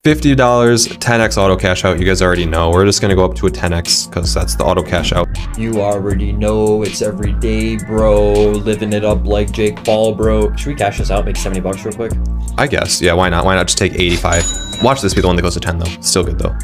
$50, 10x auto cash out. You guys already know. We're just gonna go up to a 10x because that's the auto cash out. You already know it's every day, bro. Living it up like Jake Paul, bro. Should we cash this out? Make 70 bucks real quick? I guess. Yeah, why not? Why not just take 85? Watch this be the one that goes to 10 though. Still good though.